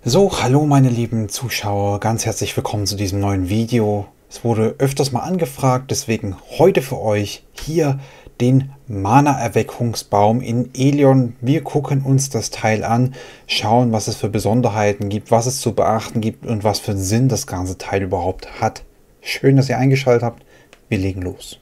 So, hallo meine lieben Zuschauer, ganz herzlich willkommen zu diesem neuen Video. Es wurde öfters mal angefragt, deswegen heute für euch hier den Mana-Erweckungsbaum in Elion. Wir gucken uns das Teil an, schauen, was es für Besonderheiten gibt, was es zu beachten gibt und was für einen Sinn das ganze Teil überhaupt hat. Schön, dass ihr eingeschaltet habt. Wir legen los.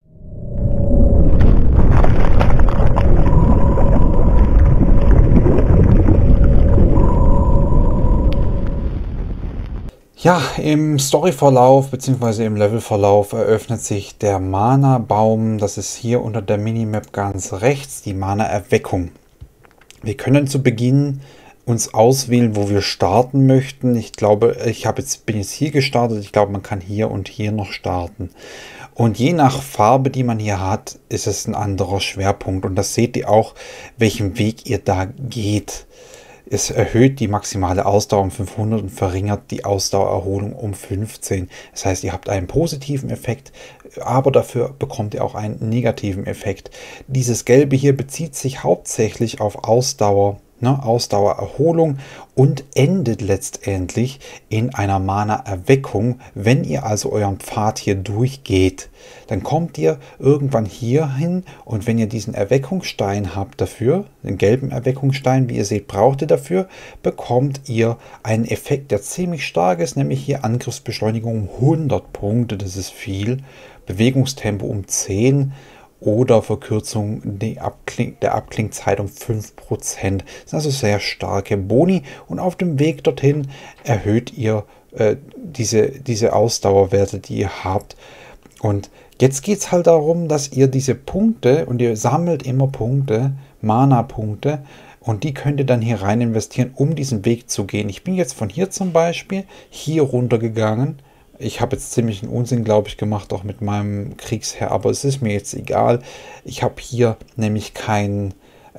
Ja, im Storyverlauf bzw. im Levelverlauf eröffnet sich der Mana-Baum. Das ist hier unter der Minimap ganz rechts, die Mana-Erweckung. Wir können zu Beginn uns auswählen, wo wir starten möchten. Ich glaube, bin jetzt hier gestartet. Ich glaube, man kann hier und hier noch starten. Und je nach Farbe, die man hier hat, ist es ein anderer Schwerpunkt. Und das seht ihr auch, welchen Weg ihr da geht. Es erhöht die maximale Ausdauer um 500 und verringert die Ausdauererholung um 15. Das heißt, ihr habt einen positiven Effekt, aber dafür bekommt ihr auch einen negativen Effekt. Dieses Gelbe hier bezieht sich hauptsächlich auf Ausdauer, Ausdauererholung und endet letztendlich in einer Mana-Erweckung. Wenn ihr also euren Pfad hier durchgeht, dann kommt ihr irgendwann hier hin und wenn ihr diesen Erweckungsstein habt dafür, den gelben Erweckungsstein, wie ihr seht, braucht ihr dafür, bekommt ihr einen Effekt, der ziemlich stark ist, nämlich hier Angriffsbeschleunigung um 100 Punkte, das ist viel, Bewegungstempo um 10 oder Verkürzung der Abklingzeit um 5%. Das sind also sehr starke Boni und auf dem Weg dorthin erhöht ihr diese Ausdauerwerte, die ihr habt. Und jetzt geht es halt darum, dass ihr diese Punkte, und ihr sammelt immer Punkte, Mana-Punkte, und die könnt ihr dann hier rein investieren, um diesen Weg zu gehen. Ich bin jetzt von hier zum Beispiel hier runter gegangen. Ich habe jetzt ziemlich einen Unsinn, glaube ich, gemacht, auch mit meinem Kriegsherr, aber es ist mir jetzt egal. Ich habe hier nämlich kein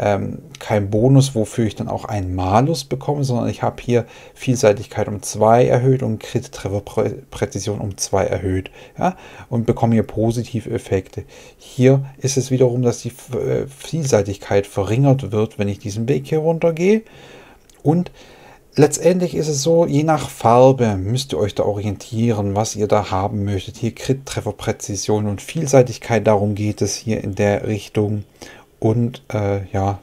Bonus, wofür ich dann auch einen Malus bekomme, sondern ich habe hier Vielseitigkeit um 2 erhöht und Crit-Treffer-Präzision um 2 erhöht. Ja, und bekomme hier positive Effekte. Hier ist es wiederum, dass die Vielseitigkeit verringert wird, wenn ich diesen Weg hier runter gehe. Und letztendlich ist es so, je nach Farbe müsst ihr euch da orientieren, was ihr da haben möchtet. Hier Crit-Treffer-Präzision und Vielseitigkeit, darum geht es hier in der Richtung. Und ihr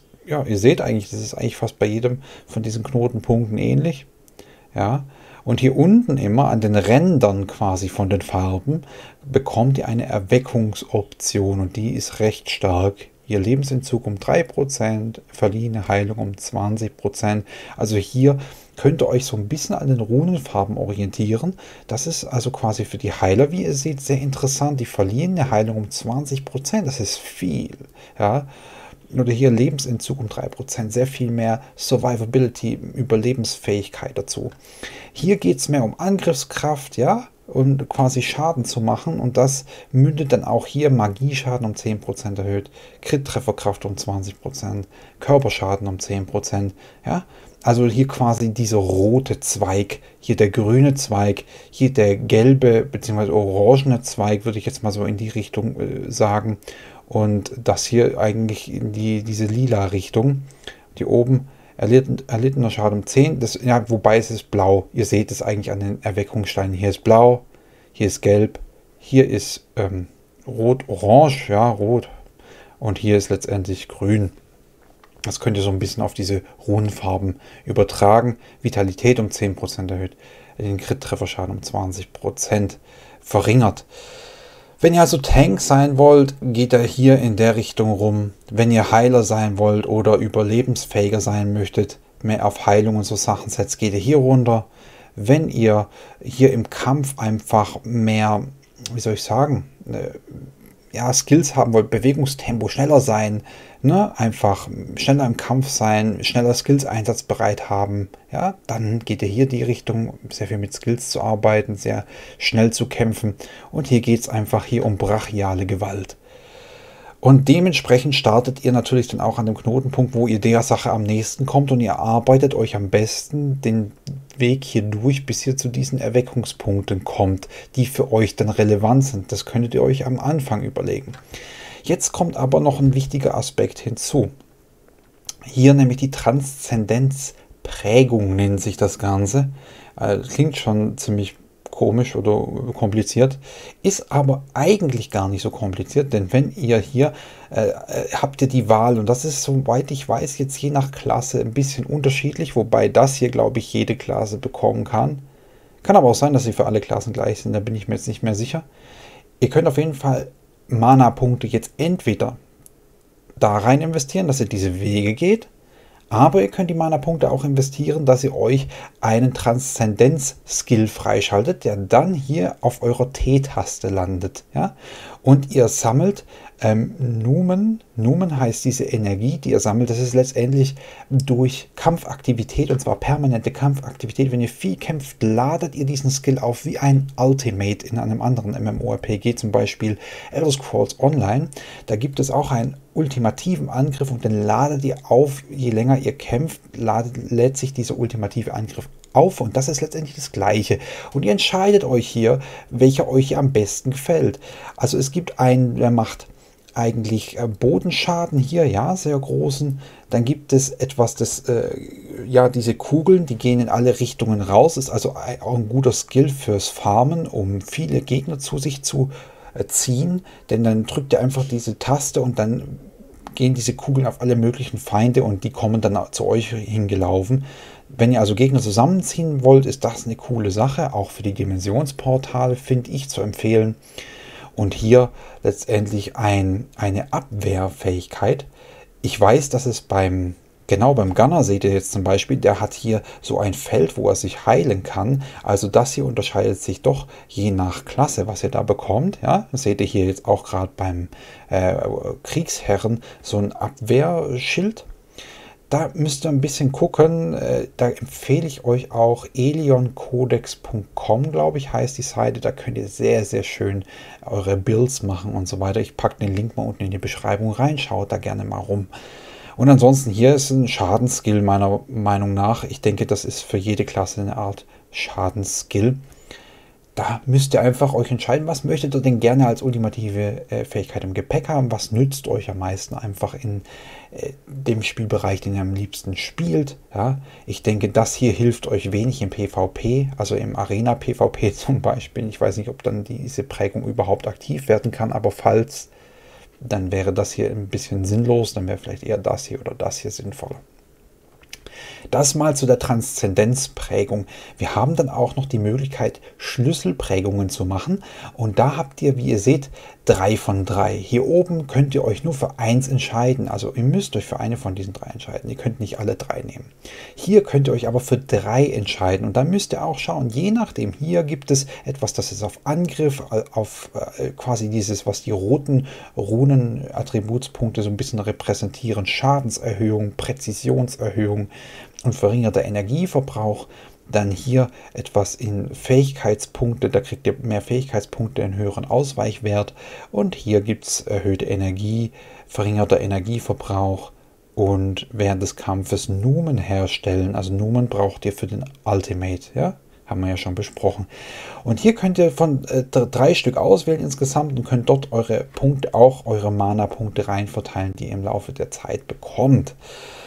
seht eigentlich, das ist eigentlich fast bei jedem von diesen Knotenpunkten ähnlich. Ja, und hier unten immer an den Rändern quasi von den Farben bekommt ihr eine Erweckungsoption und die ist recht stark. Ihr Lebensentzug um 3%, verliehene Heilung um 20%. Also hier könnt ihr euch so ein bisschen an den Runenfarben orientieren. Das ist also quasi für die Heiler, wie ihr seht, sehr interessant. Die verliehene Heilung um 20%, das ist viel. Ja. Oder hier Lebensentzug um 3%, sehr viel mehr Survivability, Überlebensfähigkeit dazu. Hier geht es mehr um Angriffskraft, ja, und quasi Schaden zu machen, und das mündet dann auch hier Magieschaden um 10% erhöht, Crit-Trefferkraft um 20%, Körperschaden um 10%, ja, also hier quasi dieser rote Zweig, hier der grüne Zweig, hier der gelbe bzw. orangene Zweig, würde ich jetzt mal so in die Richtung sagen, und das hier eigentlich in diese lila Richtung, die oben erlittener Schaden um 10, wobei es ist blau. Ihr seht es eigentlich an den Erweckungssteinen. Hier ist blau, hier ist gelb, hier ist rot-orange, ja, rot. Und hier ist letztendlich grün. Das könnt ihr so ein bisschen auf diese Runenfarben übertragen. Vitalität um 10% erhöht, den Crit-Trefferschaden um 20% verringert. Wenn ihr also Tank sein wollt, geht er hier in der Richtung rum. Wenn ihr Heiler sein wollt oder überlebensfähiger sein möchtet, mehr auf Heilung und so Sachen setzt, geht ihr hier runter. Wenn ihr hier im Kampf einfach mehr, wie soll ich sagen, Skills haben wollt, Bewegungstempo, schneller sein, ne? Einfach schneller im Kampf sein, schneller Skills einsatzbereit haben, ja, dann geht ihr hier die Richtung, sehr viel mit Skills zu arbeiten, sehr schnell zu kämpfen, und hier geht es einfach hier um brachiale Gewalt. Und dementsprechend startet ihr natürlich dann auch an dem Knotenpunkt, wo ihr der Sache am nächsten kommt, und ihr arbeitet euch am besten den Weg hier durch, bis ihr zu diesen Erweckungspunkten kommt, die für euch dann relevant sind. Das könntet ihr euch am Anfang überlegen. Jetzt kommt aber noch ein wichtiger Aspekt hinzu. Hier nämlich die Transzendenz Prägung nennt sich das Ganze. Klingt schon ziemlich komisch oder kompliziert, ist aber eigentlich gar nicht so kompliziert, denn wenn ihr hier habt ihr die Wahl, und das ist, soweit ich weiß, jetzt je nach Klasse ein bisschen unterschiedlich, wobei das hier, glaube ich, jede Klasse bekommen kann. Kann aber auch sein, dass sie für alle Klassen gleich sind, da bin ich mir jetzt nicht mehr sicher. Ihr könnt auf jeden Fall Mana-Punkte jetzt entweder da rein investieren, dass ihr diese Wege geht, aber ihr könnt die Mana-Punkte auch investieren, dass ihr euch einen Transzendenz-Skill freischaltet, der dann hier auf eurer T-Taste landet. Ja? Und ihr sammelt Numen. Numen heißt diese Energie, die ihr sammelt. Das ist letztendlich durch Kampfaktivität, und zwar permanente Kampfaktivität. Wenn ihr viel kämpft, ladet ihr diesen Skill auf wie ein Ultimate in einem anderen MMORPG, zum Beispiel Elder Scrolls Online. Da gibt es auch einen ultimativen Angriff und den ladet ihr auf, je länger ihr kämpft, lädt sich dieser ultimative Angriff auf, und das ist letztendlich das Gleiche. Und ihr entscheidet euch hier, welcher euch hier am besten gefällt. Also es gibt einen, der macht eigentlich Bodenschaden hier, ja, sehr großen. Dann gibt es etwas, das, ja, diese Kugeln, die gehen in alle Richtungen raus. Ist also auch ein guter Skill fürs Farmen, um viele Gegner zu sich zu ziehen. Denn dann drückt ihr einfach diese Taste und dann gehen diese Kugeln auf alle möglichen Feinde und die kommen dann zu euch hingelaufen. Wenn ihr also Gegner zusammenziehen wollt, ist das eine coole Sache. Auch für die Dimensionsportale finde ich zu empfehlen. Und hier letztendlich eine Abwehrfähigkeit. Ich weiß, dass es beim Gunner, seht ihr jetzt zum Beispiel, der hat hier so ein Feld, wo er sich heilen kann. Also das hier unterscheidet sich doch je nach Klasse, was ihr da bekommt. Ja, das seht ihr hier jetzt auch gerade beim Kriegsherren, so ein Abwehrschild. Da müsst ihr ein bisschen gucken, da empfehle ich euch auch elioncodex.com, glaube ich, heißt die Seite. Da könnt ihr sehr, sehr schön eure Builds machen und so weiter. Ich packe den Link mal unten in die Beschreibung rein, schaut da gerne mal rum. Und ansonsten hier ist ein Schadensskill meiner Meinung nach. Ich denke, das ist für jede Klasse eine Art Schadensskill. Da müsst ihr einfach euch entscheiden, was möchtet ihr denn gerne als ultimative Fähigkeit im Gepäck haben, was nützt euch am meisten einfach in dem Spielbereich, den ihr am liebsten spielt. Ja? Ich denke, das hier hilft euch wenig im PvP, also im Arena-PvP zum Beispiel. Ich weiß nicht, ob dann diese Prägung überhaupt aktiv werden kann, aber falls, dann wäre das hier ein bisschen sinnlos, dann wäre vielleicht eher das hier oder das hier sinnvoller. Das mal zu der Transzendenzprägung. Wir haben dann auch noch die Möglichkeit, Schlüsselprägungen zu machen. Und da habt ihr, wie ihr seht, 3 von 3. Hier oben könnt ihr euch nur für eins entscheiden. Also ihr müsst euch für eine von diesen 3 entscheiden. Ihr könnt nicht alle 3 nehmen. Hier könnt ihr euch aber für 3 entscheiden. Und da müsst ihr auch schauen, je nachdem, hier gibt es etwas, das ist auf Angriff, auf quasi dieses, was die roten Runen-Attributspunkte so ein bisschen repräsentieren. Schadenserhöhung, Präzisionserhöhung und verringerter Energieverbrauch. Dann hier etwas in Fähigkeitspunkte, da kriegt ihr mehr Fähigkeitspunkte, einen höheren Ausweichwert. Und hier gibt es erhöhte Energie, verringerter Energieverbrauch und während des Kampfes Numen herstellen. Also Numen braucht ihr für den Ultimate, ja? Haben wir ja schon besprochen. Und hier könnt ihr von 3 Stück auswählen insgesamt und könnt dort eure Punkte, auch eure Mana-Punkte rein verteilen, die ihr im Laufe der Zeit bekommt.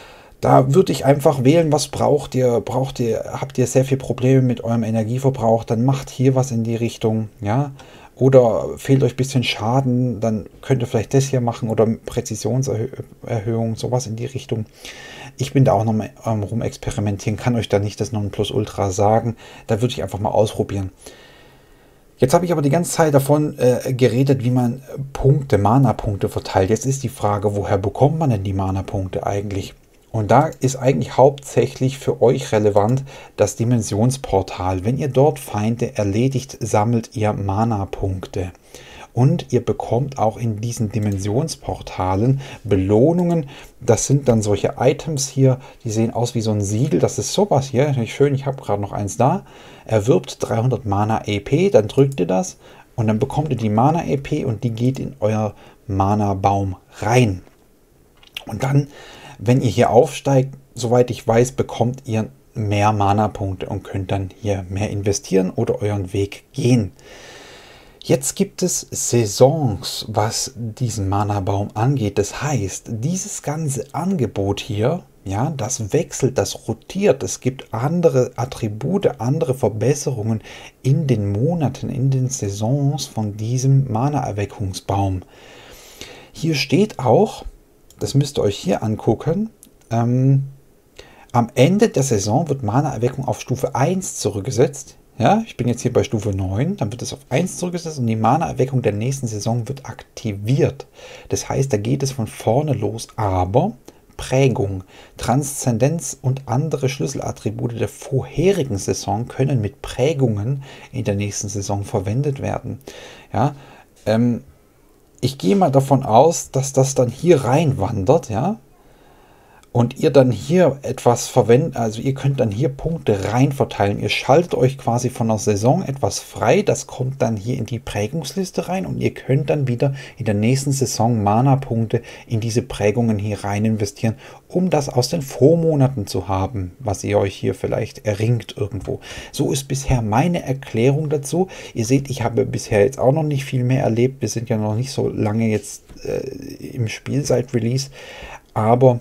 Da würde ich einfach wählen, was braucht ihr? Habt ihr sehr viel Probleme mit eurem Energieverbrauch? Dann macht hier was in die Richtung, ja. Oder fehlt euch ein bisschen Schaden, dann könnt ihr vielleicht das hier machen oder Präzisionserhöhung, sowas in die Richtung. Ich bin da auch noch mal rumexperimentieren, kann euch da nicht das Nonplusultra sagen. Da würde ich einfach mal ausprobieren. Jetzt habe ich aber die ganze Zeit davon geredet, wie man Mana-Punkte verteilt. Jetzt ist die Frage, woher bekommt man denn die Mana-Punkte eigentlich? Und da ist eigentlich hauptsächlich für euch relevant das Dimensionsportal. Wenn ihr dort Feinde erledigt, sammelt ihr Mana-Punkte. Und ihr bekommt auch in diesen Dimensionsportalen Belohnungen. Das sind dann solche Items hier, die sehen aus wie so ein Siegel. Das ist sowas hier, nicht schön, ich habe gerade noch eins da. Erwirbt 300 Mana-EP, dann drückt ihr das und dann bekommt ihr die Mana-EP und die geht in euer Mana-Baum rein. Und dann, wenn ihr hier aufsteigt, soweit ich weiß, bekommt ihr mehr Mana-Punkte und könnt dann hier mehr investieren oder euren Weg gehen. Jetzt gibt es Saisons, was diesen Mana-Baum angeht. Das heißt, dieses ganze Angebot hier, Ja, das wechselt, das rotiert. Es gibt andere Attribute, andere Verbesserungen in den Monaten, in den Saisons von diesem Mana-Erweckungsbaum. Hier steht auch, das müsst ihr euch hier angucken, am Ende der Saison wird Mana-Erweckung auf Stufe 1 zurückgesetzt. Ja, ich bin jetzt hier bei Stufe 9, dann wird es auf 1 zurückgesetzt und die Mana-Erweckung der nächsten Saison wird aktiviert. Das heißt, da geht es von vorne los, aber Prägung, Transzendenz und andere Schlüsselattribute der vorherigen Saison können mit Prägungen in der nächsten Saison verwendet werden. Ja, ich gehe mal davon aus, dass das dann hier reinwandert, ja, und ihr dann hier etwas verwendet, also ihr könnt dann hier Punkte rein verteilen. Ihr schaltet euch quasi von der Saison etwas frei, das kommt dann hier in die Prägungsliste rein und ihr könnt dann wieder in der nächsten Saison Mana-Punkte in diese Prägungen hier rein investieren, um das aus den Vormonaten zu haben, was ihr euch hier vielleicht erringt irgendwo. So ist bisher meine Erklärung dazu. Ihr seht, ich habe bisher jetzt auch noch nicht viel mehr erlebt. Wir sind ja noch nicht so lange jetzt im Spiel seit Release, aber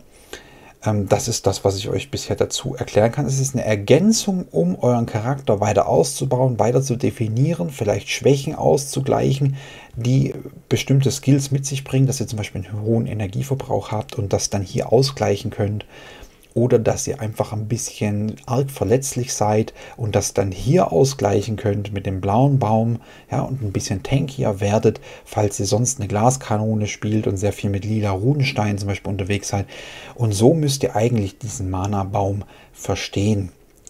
das ist das, was ich euch bisher dazu erklären kann. Es ist eine Ergänzung, um euren Charakter weiter auszubauen, weiter zu definieren, vielleicht Schwächen auszugleichen, die bestimmte Skills mit sich bringen, dass ihr zum Beispiel einen hohen Energieverbrauch habt und das dann hier ausgleichen könnt. Oder dass ihr einfach ein bisschen arg verletzlich seid und das dann hier ausgleichen könnt mit dem blauen Baum, ja, und ein bisschen tankier werdet, falls ihr sonst eine Glaskanone spielt und sehr viel mit lila Runensteinen zum Beispiel unterwegs seid. Und so müsst ihr eigentlich diesen Mana-Baum verstehen.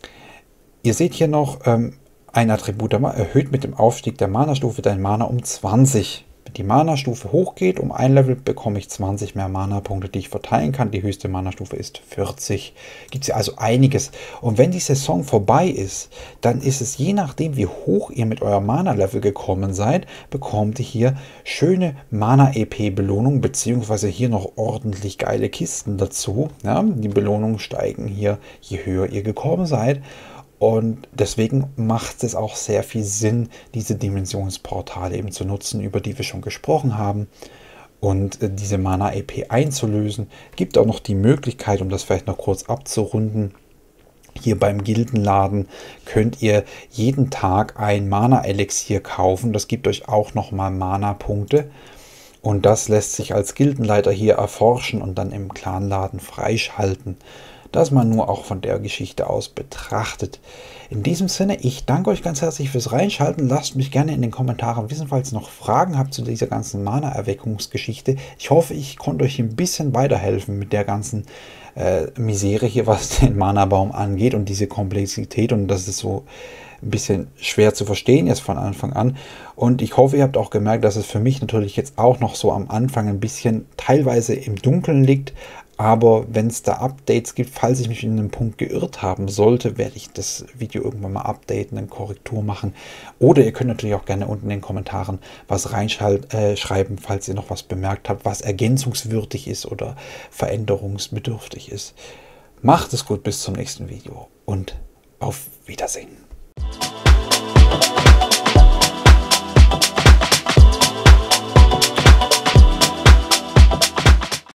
Ihr seht hier noch ein Attribut, erhöht mit dem Aufstieg der Mana-Stufe dein Mana um 20. Wenn die Mana-Stufe hochgeht, um ein Level bekomme ich 20 mehr Mana-Punkte, die ich verteilen kann. Die höchste Mana-Stufe ist 40. Gibt es ja also einiges. Und wenn die Saison vorbei ist, dann ist es je nachdem, wie hoch ihr mit eurem Mana-Level gekommen seid, bekommt ihr hier schöne Mana-EP-Belohnung, beziehungsweise hier noch ordentlich geile Kisten dazu. Ja, die Belohnungen steigen hier, je höher ihr gekommen seid. Und deswegen macht es auch sehr viel Sinn, diese Dimensionsportale eben zu nutzen, über die wir schon gesprochen haben. Und diese Mana-EP einzulösen. Gibt auch noch die Möglichkeit, um das vielleicht noch kurz abzurunden, hier beim Gildenladen könnt ihr jeden Tag ein Mana-Elixier kaufen. Das gibt euch auch nochmal Mana-Punkte. Und das lässt sich als Gildenleiter hier erforschen und dann im Clanladen freischalten. Das man nur auch von der Geschichte aus betrachtet. In diesem Sinne, ich danke euch ganz herzlich fürs Reinschalten. Lasst mich gerne in den Kommentaren wissen, falls ihr noch Fragen habt zu dieser ganzen Mana-Erweckungsgeschichte. Ich hoffe, ich konnte euch ein bisschen weiterhelfen mit der ganzen Misere hier, was den Mana-Baum angeht und diese Komplexität. Und das ist so ein bisschen schwer zu verstehen jetzt von Anfang an. Und ich hoffe, ihr habt auch gemerkt, dass es für mich natürlich jetzt auch noch so am Anfang ein bisschen teilweise im Dunkeln liegt. Aber wenn es da Updates gibt, falls ich mich in einem Punkt geirrt haben sollte, werde ich das Video irgendwann mal updaten, eine Korrektur machen. Oder ihr könnt natürlich auch gerne unten in den Kommentaren was reinschreiben, falls ihr noch was bemerkt habt, was ergänzungswürdig ist oder veränderungsbedürftig ist. Macht es gut, bis zum nächsten Video und auf Wiedersehen.